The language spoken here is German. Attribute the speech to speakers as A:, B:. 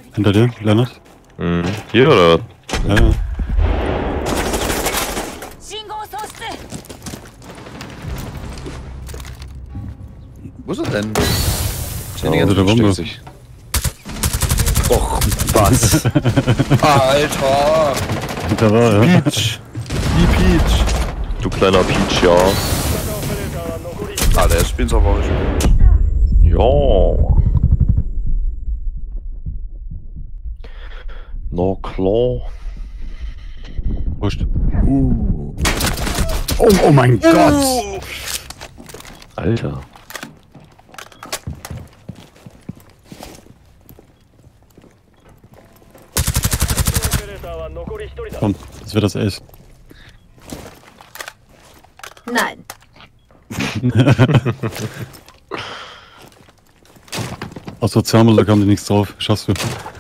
A: Hinter dir, Lennart?
B: Mhm. Hier oder?
A: Ja, ja.
C: Wo ist er denn?
B: Ja,
A: Unter der Bombe.
B: sich.
C: Och, was? Alter!
A: Da war er.
C: Peach! Die Peach!
B: Du kleiner Peach, ja.
C: Ah, der spielt aber auch schon.
B: Ja. Na klar.
A: Wurscht. Oh mein Gott!
B: Alter.
A: Komm, das wird das Ace.
D: Nein.
A: Aus Sozialmusik haben die nichts drauf. Schaffst du.